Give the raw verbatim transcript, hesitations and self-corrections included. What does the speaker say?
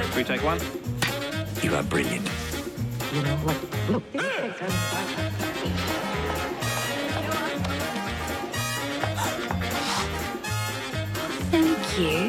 Should we take one? You are brilliant. You know, like, look, this is Thank you.